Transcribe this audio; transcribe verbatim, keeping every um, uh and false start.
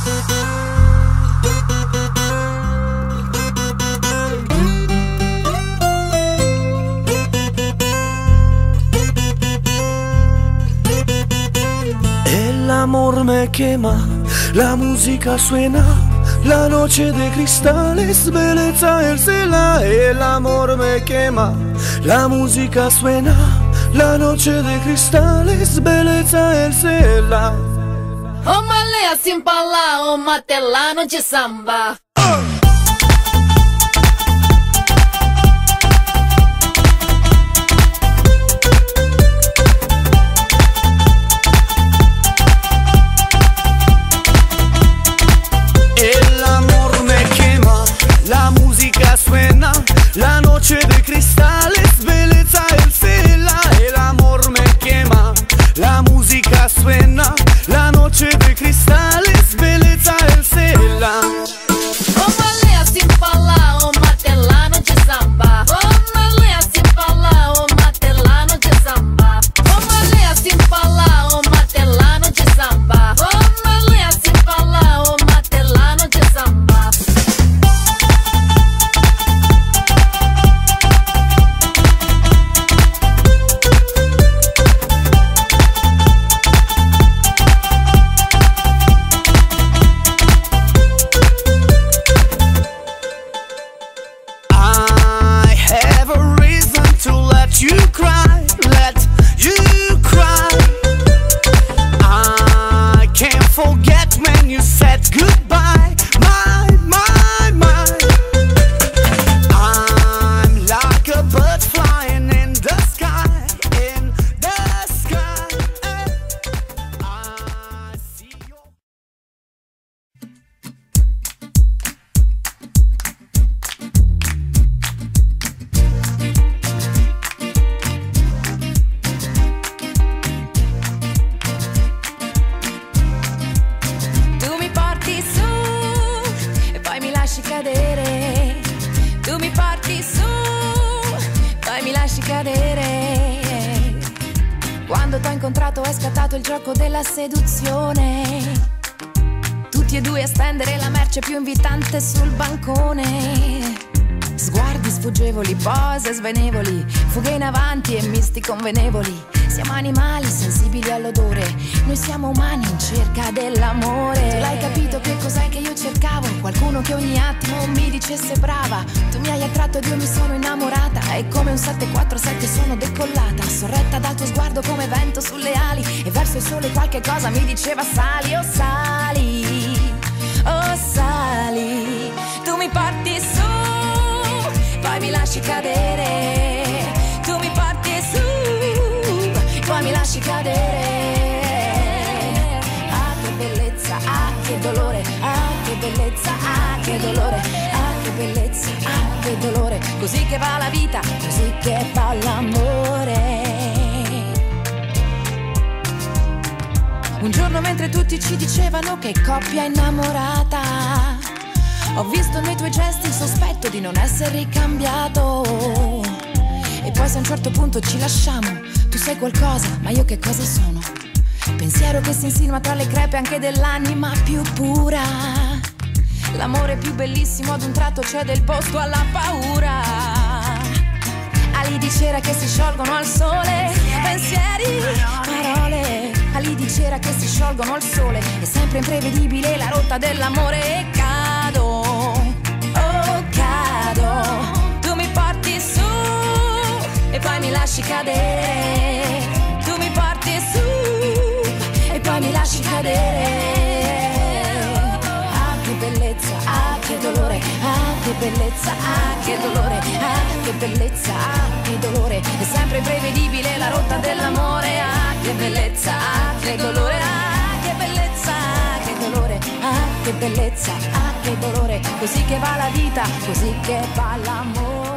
El amor me quema, la música suena, la noche de cristales, belleza el cela. El amor me quema, la música suena, la noche de cristales, belleza el cela. Ô malé, assim pra lá, ô matelano de samba. El amor me quema, la música suena, la noche de cristales, belleza el cela. El amor me quema, la música suena, la noche de cristales, belleza el cela. Ô malé, assim pra lá, ô matelano de samba. Ô malé, assim pra lá, ô matelano de samba. Ô malé, assim pra lá, ô matelano de samba. Ô malé, assim pra lá, ô matelano de samba. I have a reason to let you cry, let you cry. I can't forget when you said goodbye, my, my, my. I'm like a bird flying in the sky, in the sky. I see your Tu mi porti su e poi mi lasci cadere. Tu mi porti su, poi mi lasci cadere. Quando t'ho incontrato è scattato il gioco della seduzione. Tutti e due a stendere la merce più invitante sul bancone. Sguardi sfuggevoli, pose svenevoli, fughe in avanti e misti convenevoli. Siamo animali sensibili all'odore, noi siamo umani in cerca dell'amore. Tu l'hai capito che cos'è che io cercavo? Qualcuno che ogni attimo mi dicesse brava. Tu mi hai attratto ed io mi sono innamorata. E come un sette quattro sette sono decollata, sorretta dal tuo sguardo come vento sulle ali. E verso il sole qualche cosa mi diceva sali, oh sali, oh sali. Tu mi porti su, poi mi lasci cadere. Tu mi porti su, poi mi lasci cadere. Ah che bellezza, ah che dolore, ah che bellezza, ah che dolore, ah che bellezza, ah che dolore. Così che va la vita, così che va l'amore. Un giorno mentre tutti ci dicevano che coppia innamorata, ho visto nei tuoi gesti il sospetto di non essere ricambiato. E poi se a un certo punto ci lasciamo, tu sei qualcosa, ma io che cosa sono? Pensiero che si insinua tra le crepe anche dell'anima più pura. L'amore più bellissimo ad un tratto cede il posto alla paura. Ali di cera che si sciolgono al sole, pensieri, parole. Ali di cera che si sciolgono al sole, è sempre imprevedibile la rotta dell'amore. E cado, oh cado. Tu mi porti su e poi mi lasci cadere. Tu mi porti su e poi mi lasci cadere. Ah che bellezza, ah che dolore, ah che bellezza, ah che dolore, ah che bellezza, ah che dolore. È sempre imprevedibile la rotta dell'amore. Ah che bellezza, ah che dolore, ah che bellezza, ah che dolore, ah che bellezza, ah che dolore. Così che va la vita, così che va l'amore.